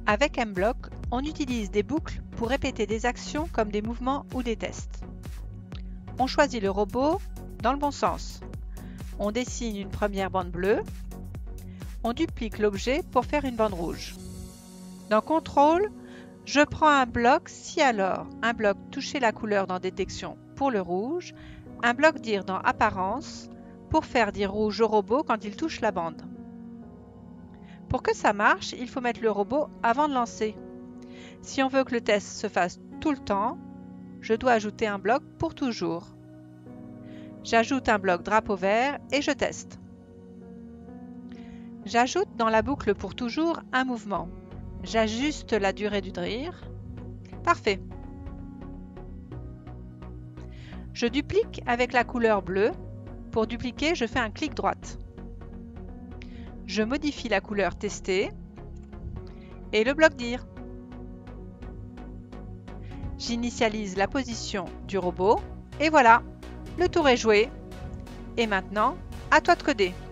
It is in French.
Avec Mblock, on utilise des boucles pour répéter des actions comme des mouvements ou des tests. On choisit le robot dans le bon sens. On dessine une première bande bleue. On duplique l'objet pour faire une bande rouge. Dans Contrôle, je prends un bloc si alors un bloc toucher la couleur dans Détection pour le rouge, un bloc dire dans Apparence pour faire dire rouge au robot quand il touche la bande. Pour que ça marche, il faut mettre le robot avant de lancer. Si on veut que le test se fasse tout le temps, je dois ajouter un bloc pour toujours. J'ajoute un bloc drapeau vert et je teste. J'ajoute dans la boucle pour toujours un mouvement. J'ajuste la durée du drire. Parfait. Je duplique avec la couleur bleue. Pour dupliquer, je fais un clic droite. Je modifie la couleur testée et le bloc dire. J'initialise la position du robot et voilà, le tour est joué. Et maintenant, à toi de coder.